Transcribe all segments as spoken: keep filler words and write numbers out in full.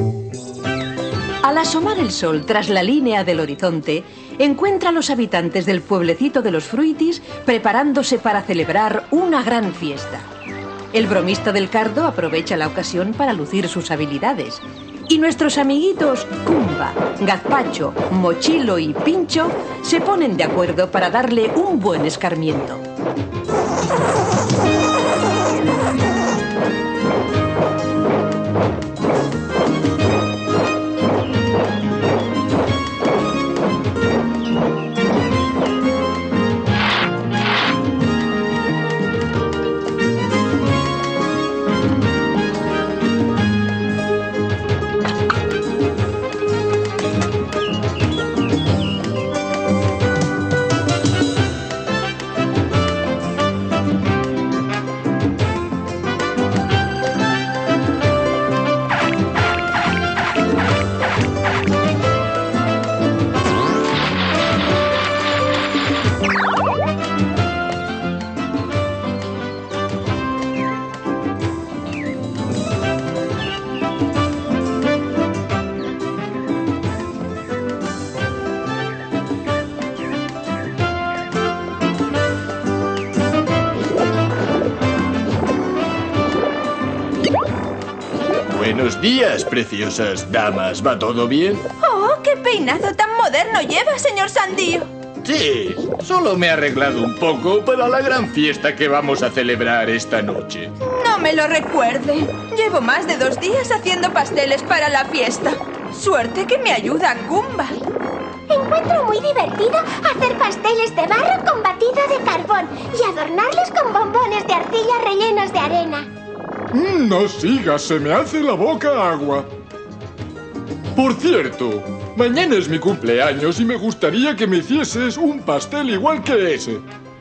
Al asomar el sol tras la línea del horizonte, encuentra a los habitantes del pueblecito de los Fruitis preparándose para celebrar una gran fiesta. El bromista del cardo aprovecha la ocasión para lucir sus habilidades. Y nuestros amiguitos Cumba, Gazpacho, Mochilo y Pincho se ponen de acuerdo para darle un buen escarmiento. Buenos días, preciosas damas. ¿Va todo bien? ¡Oh, qué peinado tan moderno lleva, señor Sandío! Sí, solo me he arreglado un poco para la gran fiesta que vamos a celebrar esta noche. No me lo recuerde. Llevo más de dos días haciendo pasteles para la fiesta. Suerte que me ayuda Cumba. Encuentro muy divertido hacer pasteles de barro con batido de carbón y adornarlos con bombones de arcilla rellenos de arena. No sigas, se me hace la boca agua. Por cierto, mañana es mi cumpleaños y me gustaría que me hicieses un pastel igual que ese.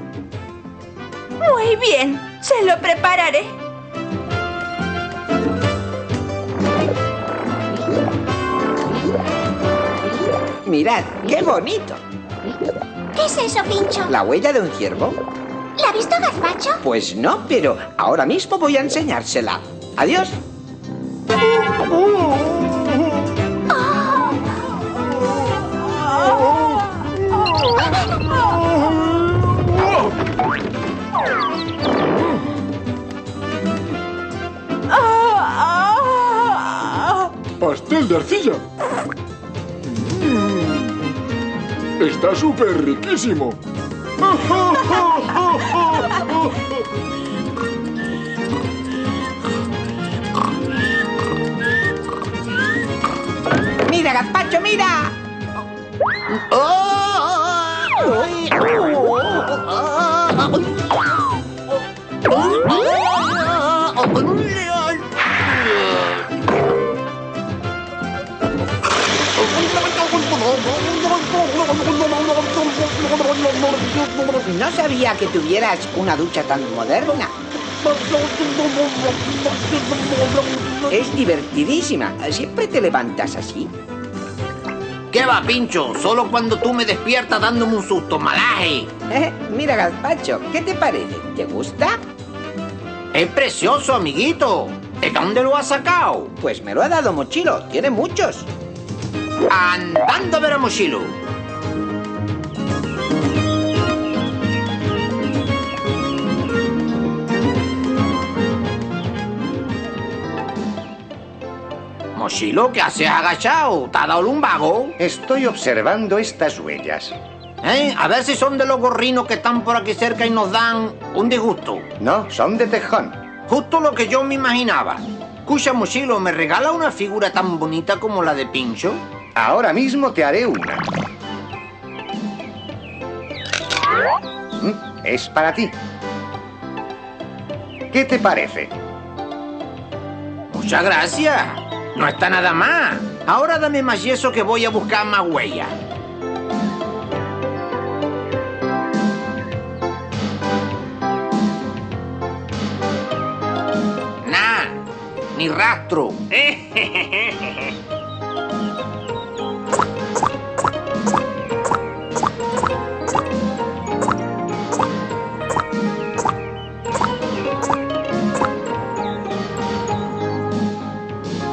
Muy bien, se lo prepararé. Mirad, qué bonito. ¿Qué es eso, Pincho? ¿La huella de un ciervo? ¿La ha visto Gazpacho? Pues no, pero ahora mismo voy a enseñársela. Adiós. ¡Pastel de arcilla! Mm. Está súper riquísimo. ¡Mira, Gazpacho, mira! No sabía que tuvieras una ducha tan moderna. Es divertidísima. ¿Siempre te levantas así? ¿Qué va, Pincho? Solo cuando tú me despiertas dándome un susto, malaje. Eh, mira, Gazpacho, ¿qué te parece? ¿Te gusta? Es precioso, amiguito. ¿De dónde lo has sacado? Pues me lo ha dado Mochilo. Tiene muchos. Andando a ver a Mochilo. Mochilo, ¿qué haces agachado? ¿Te ha dado un vago? Estoy observando estas huellas. ¿Eh? A ver si son de los gorrinos que están por aquí cerca y nos dan un disgusto. No, son de tejón. Justo lo que yo me imaginaba. Escucha, Mochilo, ¿me regala una figura tan bonita como la de Pincho? Ahora mismo te haré una. Es para ti. ¿Qué te parece? Muchas gracias. No está nada más. Ahora dame más yeso que voy a buscar más huellas. Nah, ni rastro.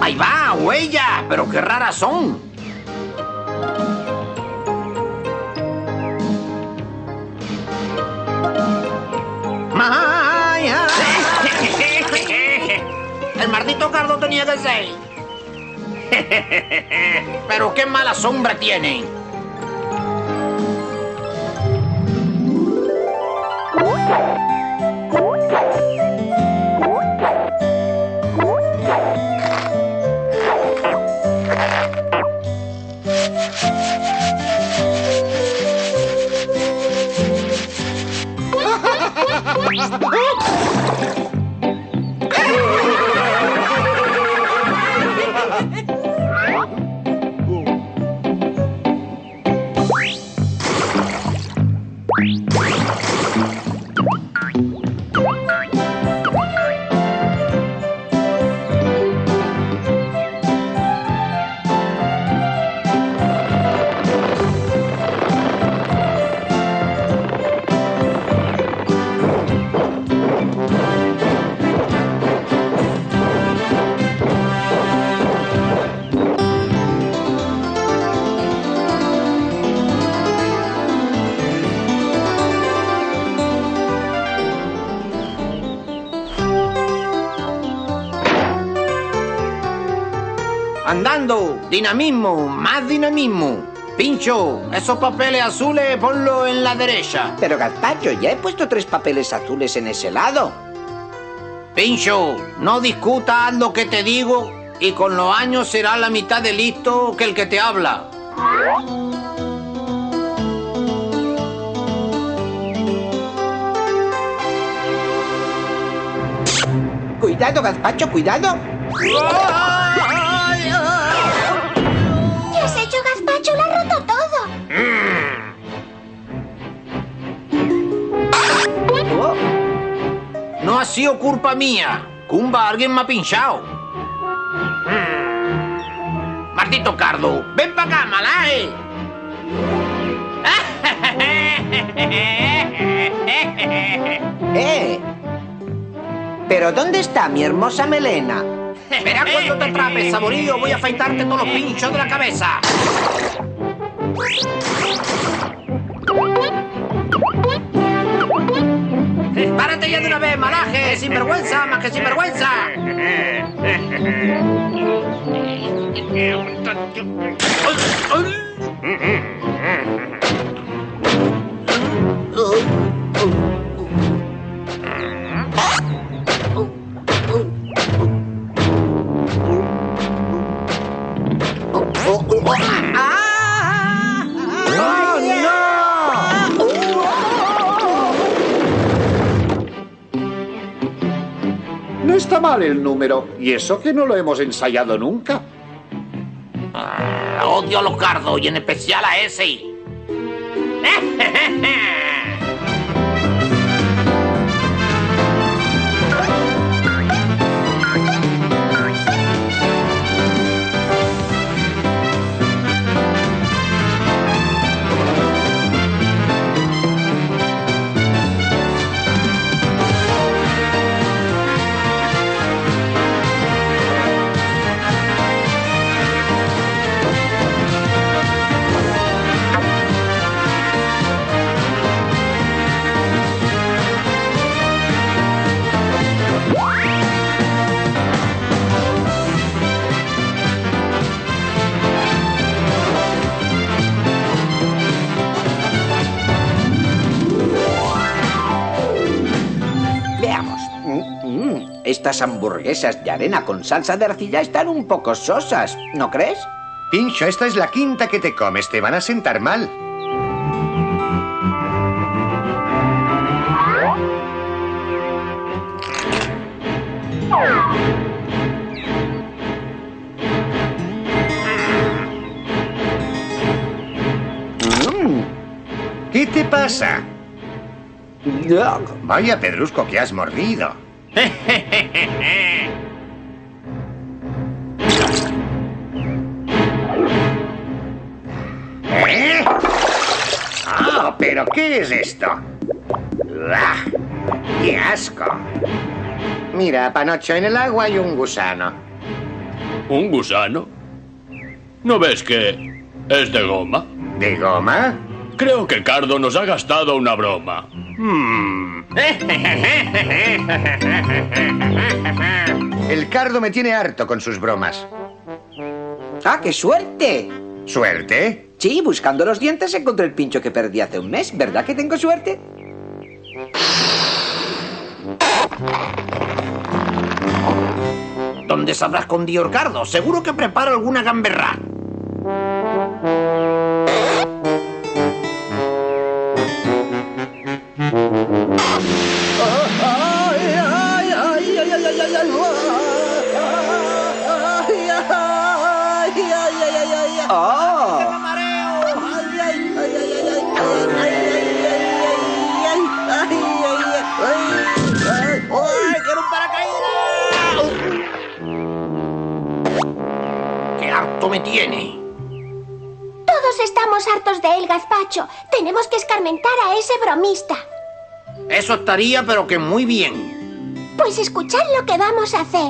Ahí va, huella, pero qué raras son. Maya. El maldito cardo tenía que ser. Pero qué mala sombra tienen. Andando, dinamismo, más dinamismo. Pincho, esos papeles azules ponlo en la derecha. Pero Gazpacho, ya he puesto tres papeles azules en ese lado. Pincho, no discutas lo que te digo y con los años será la mitad de listo que el que te habla. Cuidado, Gazpacho, cuidado. ¿Qué has hecho, Gazpacho? Lo ha roto todo. Oh. No ha sido culpa mía. Cumba, alguien me ha pinchado. Maldito cardo, ven para acá, malaje. ¡Eh! ¿Pero dónde está mi hermosa melena? Verá cuando te atrapes, saborío. Voy a afeitarte todos los pinchos de la cabeza. ¡Párate ya de una vez, malaje! ¡Sinvergüenza, más que sinvergüenza! No está mal el número, y eso que no lo hemos ensayado nunca. Ah, odio a los cardos, y en especial a ese. Estas hamburguesas de arena con salsa de arcilla están un poco sosas, ¿no crees? Pincho, esta es la quinta que te comes. Te van a sentar mal. Mm. ¿Qué te pasa? Vaya pedrusco que has mordido. ¿Eh? ¡Oh, pero qué es esto! ¡Ah! ¡Qué asco! Mira, Panocho, en el agua hay un gusano. ¿Un gusano? ¿No ves que es de goma? ¿De goma? Creo que Cardo nos ha gastado una broma. Hmm. El Cardo me tiene harto con sus bromas. ¡Ah, qué suerte! ¿Suerte? Sí, buscando los dientes encontré el pincho que perdí hace un mes. ¿Verdad que tengo suerte? ¿Dónde se habrá escondido Cardo? Seguro que prepara alguna gamberra. ¡Qué harto me tiene! Todos estamos hartos de él, Gazpacho. Tenemos que escarmentar a ese bromista. Eso estaría, pero que muy bien. Pues escuchad lo que vamos a hacer.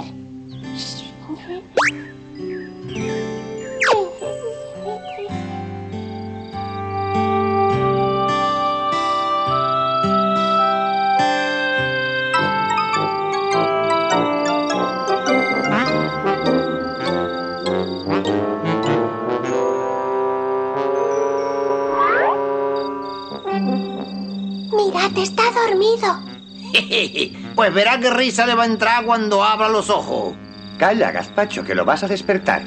Mirad, está dormido. Pues verá qué risa le va a entrar cuando abra los ojos. Calla, Gazpacho, que lo vas a despertar.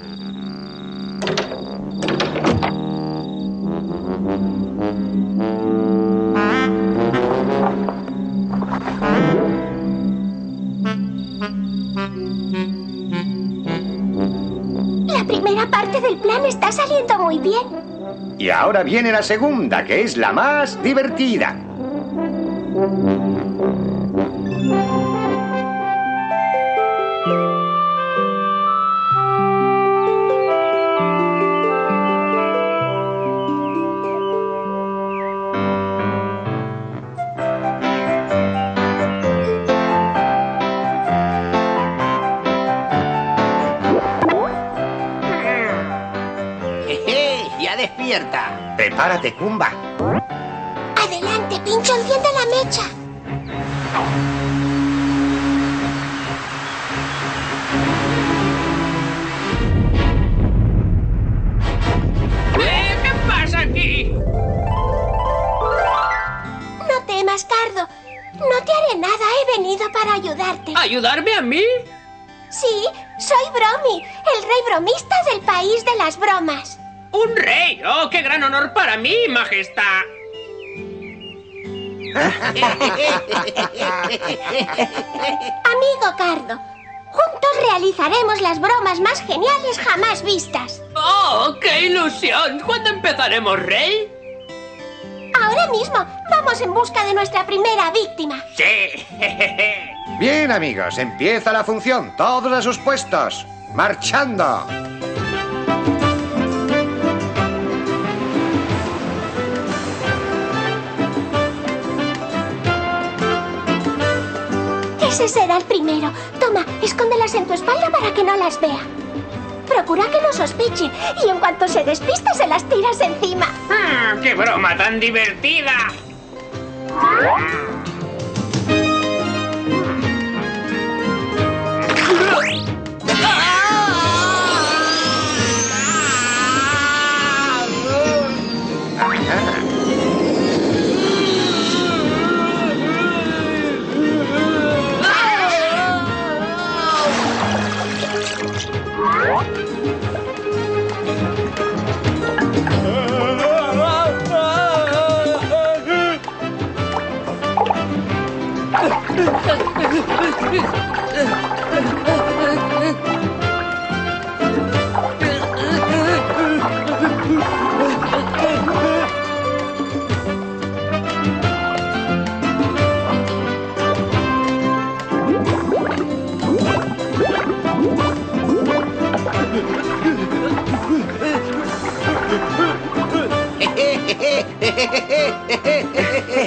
La primera parte del plan está saliendo muy bien. Y ahora viene la segunda, que es la más divertida. Jeje, ya despierta. Prepárate, Kumba. Adelante, Pincho, enciende la mecha. ¿Qué pasa aquí? No temas, Cardo. No te haré nada. He venido para ayudarte. ¿Ayudarme a mí? Sí, soy Bromi, el rey bromista del país de las bromas. ¡Un rey! ¡Oh, qué gran honor para mí, majestad! Amigo Cardo, juntos realizaremos las bromas más geniales jamás vistas. ¡Oh, qué ilusión! ¿Cuándo empezaremos, rey? Ahora mismo, vamos en busca de nuestra primera víctima. ¡Sí! Bien, amigos, empieza la función. Todos a sus puestos. ¡Marchando! Ese será el primero. Toma, escóndelas en tu espalda para que no las vea. Procura que no sospechen y en cuanto se despiste se las tiras encima. Mm, ¡Qué broma tan divertida!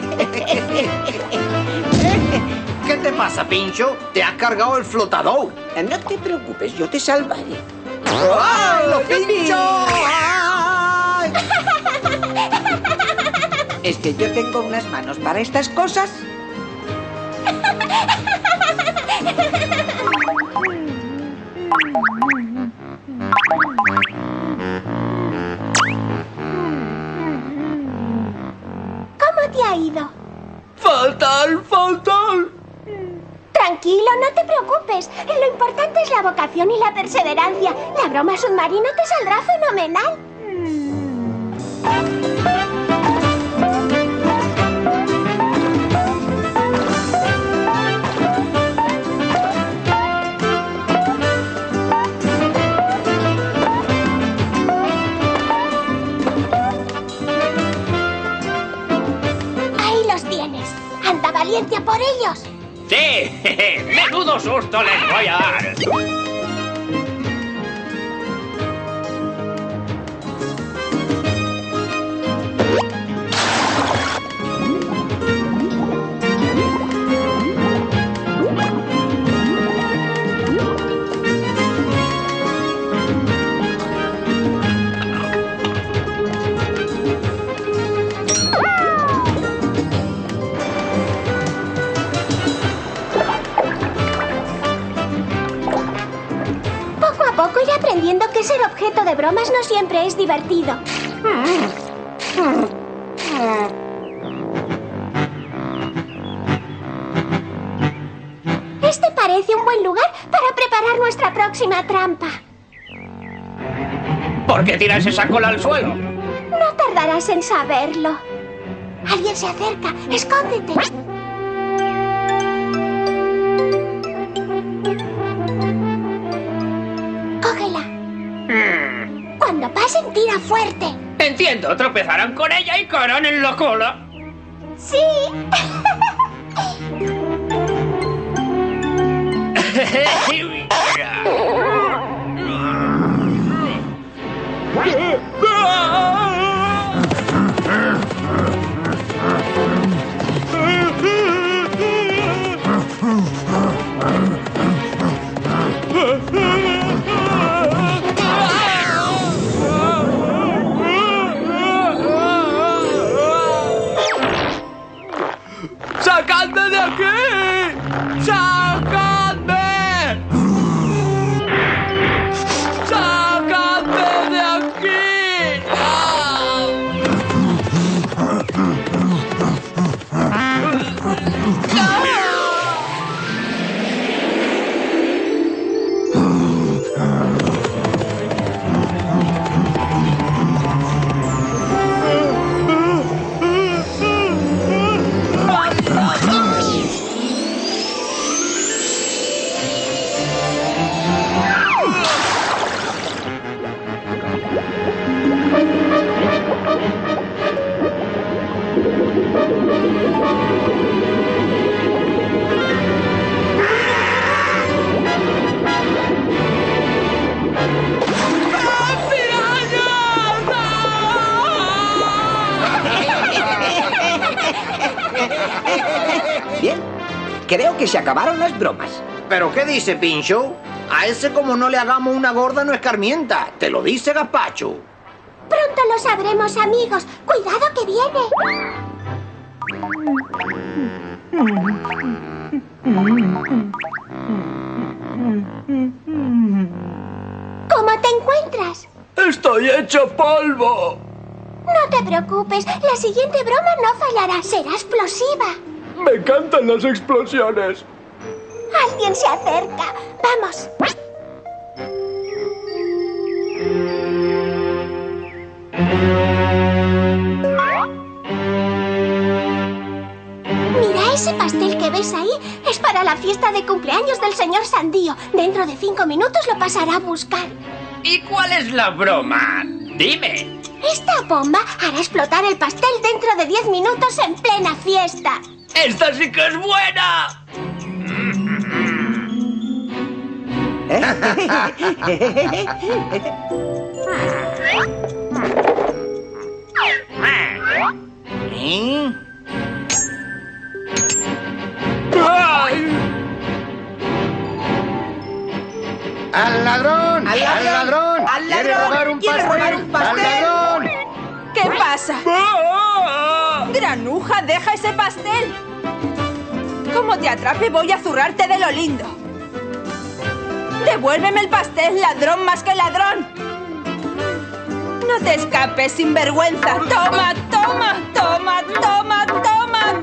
¿Qué te pasa, Pincho? ¿Te has cargado el flotador? No te preocupes, yo te salvaré. ¡Ay, lo pincho! ¡Ay! Es que yo tengo unas manos para estas cosas. ¿Cómo te ha ido? ¡Fatal, fatal! Tranquilo, no te preocupes. Lo importante es la vocación y la perseverancia. La broma submarino te saldrá fenomenal. Ahí los tienes. Anda valiente a por ellos. ¡Sí! ¡Menudo susto les voy a dar! Poco iré aprendiendo que ser objeto de bromas no siempre es divertido. Este parece un buen lugar para preparar nuestra próxima trampa. ¿Por qué tiras esa cola al suelo? No tardarás en saberlo. Alguien se acerca. ¡Escóndete! Cógela. Cuando pasen, tira fuerte. Entiendo, tropezarán con ella y caerán en la cola. Sí. ¡Sacadme de aquí! ¡Sacadme! ¡Sacadme de aquí! Bien, creo que se acabaron las bromas. ¿Pero qué dice, Pincho? A ese como no le hagamos una gorda no escarmienta. Te lo dice Gazpacho. Pronto lo sabremos, amigos. Cuidado que viene. ¿Cómo te encuentras? ¡Estoy hecho polvo! No te preocupes, la siguiente broma no fallará. Será explosiva. ¡Me encantan las explosiones! Alguien se acerca. Vamos. Mira, ese pastel que ves ahí es para la fiesta de cumpleaños del señor Sandío. Dentro de cinco minutos lo pasará a buscar. ¿Y cuál es la broma? Dime. Esta bomba hará explotar el pastel dentro de diez minutos en plena fiesta. ¡Esta sí que es buena! ¿Eh? ¡Ay! ¡Al ladrón! ¡Al ¡Al ladrón! ¡Al ¡Quiere ladrón! robar un ¡Quiere pastel! robar un pastel! ¡Al ladrón! ¿Qué pasa? Granuja, deja ese pastel. Como te atrape, voy a zurrarte de lo lindo. Devuélveme el pastel, ladrón más que ladrón. No te escapes, sinvergüenza. Toma, toma, toma, toma, toma.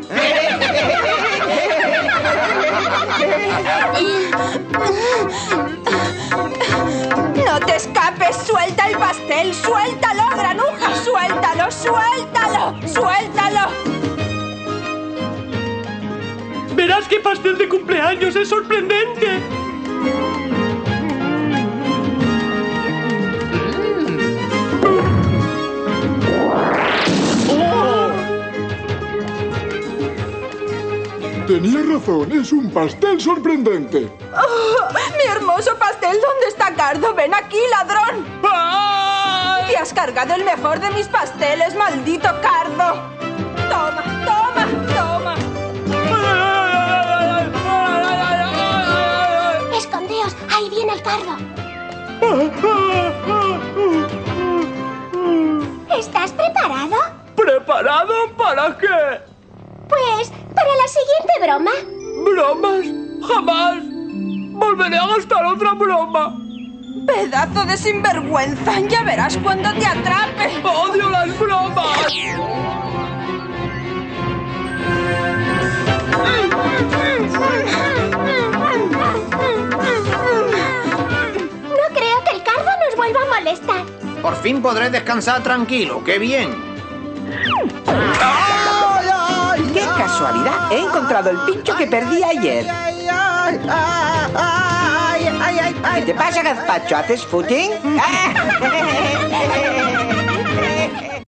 No te escapes, suelta el pastel, suéltalo, granuja, suéltalo, suéltalo, suéltalo. Verás qué pastel de cumpleaños, es sorprendente. Tenía razón, es un pastel sorprendente. Oh, mi hermoso pastel, ¿dónde está Cardo? Ven aquí, ladrón. ¡Ay! Te has cargado el mejor de mis pasteles, maldito Cardo. Toma, toma, toma. Escondeos, ahí viene el cardo. ¿Estás preparado? ¿Preparado para qué? Pues, para la siguiente broma. ¿Bromas? ¡Jamás! ¡Volveré a gastar otra broma! Pedazo de sinvergüenza, ya verás cuando te atrape. ¡Odio las bromas! No creo que el cardo nos vuelva a molestar. Por fin podré descansar tranquilo. ¡Qué bien! ¡Qué casualidad! He encontrado el pincho que perdí ayer. ¿Qué te pasa, gazpacho? ¿Haces footing?